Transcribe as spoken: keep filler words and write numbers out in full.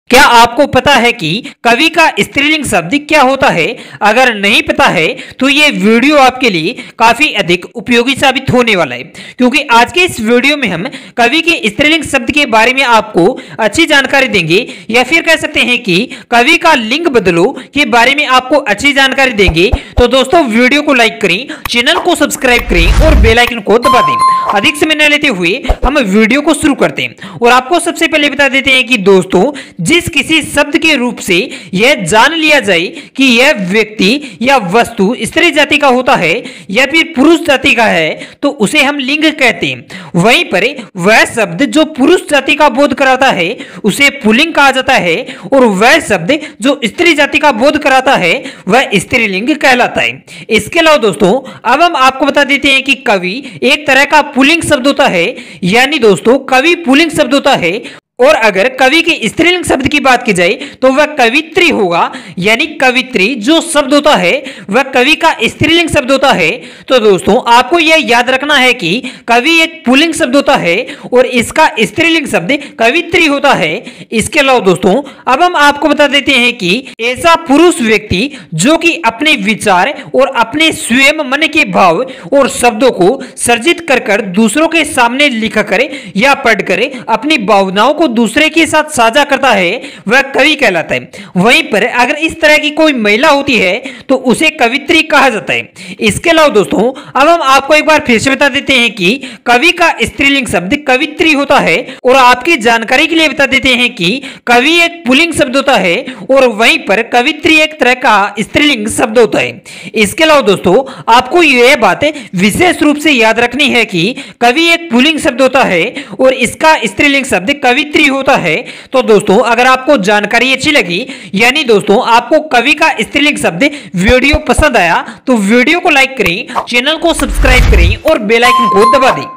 क्या आपको पता है कि कवि का स्त्रीलिंग शब्द क्या होता है? अगर नहीं पता है तो ये वीडियो आपके लिए काफी अधिक उपयोगी साबित होने वाला है, क्योंकि आज के इस वीडियो में हम कवि के स्त्रीलिंग शब्द के बारे में आपको अच्छी जानकारी देंगे, या फिर कह सकते हैं कि कवि का लिंग बदलो के बारे में आपको अच्छी जानकारी देंगे। तो दोस्तों वीडियो को लाइक करें, चैनल को सब्सक्राइब करें और बेल आइकन को दबा दें। अधिक समय न लेते हुए हम वीडियो को शुरू करते हैं और आपको सबसे पहले बता देते हैं कि दोस्तों जिस किसी शब्द के रूप से यह जान लिया जाए कि यह व्यक्ति या वस्तु स्त्री जाति का होता है या फिर पुरुष जाति का है तो उसे हम लिंग कहते हैं। वहीं पर वह शब्द जो पुरुष जाति का बोध कराता है उसे पुल्लिंग कहा जाता है, और वह शब्द जो स्त्री जाति का बोध कराता है वह स्त्रीलिंग कहलाता है। इसके अलावा दोस्तों अब हम आपको बता देते हैं कि कवि एक तरह का पुल्लिंग शब्द होता है, यानी दोस्तों कवि पुल्लिंग शब्द होता है। और अगर कवि के स्त्रीलिंग शब्द की बात की जाए तो वह कवित्री होगा, यानी कवित्री जो शब्द होता है वह कवि का स्त्रीलिंग शब्द होता है। तो दोस्तों आपको यह याद रखना है कि कवि एक पुल्लिंग शब्द होता है और इसका स्त्रीलिंग शब्द कवित्री होता है। इसके अलावा दोस्तों अब हम आपको बता देते हैं कि ऐसा पुरुष व्यक्ति जो कि अपने विचार और अपने स्वयं मन के भाव और शब्दों को सर्जित कर कर दूसरों के सामने लिखा करे या पढ़ करे अपनी भावनाओं को दूसरे के साथ साझा करता है वह कवि कहलाता है। वहीं पर अगर इस तरह की कोई महिला होती है तो उसे कवित्री कहा जाता है। इसके अलावा दोस्तों अब हम आपको एक बार फिर से बता देते हैं कि कवि का स्त्रीलिंग शब्द कवित्री होता है, और आपकी जानकारी के लिए बता देते हैं कि कवि एक पुल्लिंग शब्द होता है और वहीं पर कवित्री एक तरह का स्त्रीलिंग शब्द होता है। इसके अलावा दोस्तों आपको यह बात विशेष रूप से याद रखनी है कि कवि एक पुल्लिंग शब्द होता है और इसका स्त्रीलिंग शब्द कवित्री होता है। तो दोस्तों अगर आपको जानकारी अच्छी लगी, यानी दोस्तों आपको कवि का स्त्रीलिंग शब्द वीडियो पसंद आया तो वीडियो को लाइक करें, चैनल को सब्सक्राइब करें और बेल आइकन को दबा दें।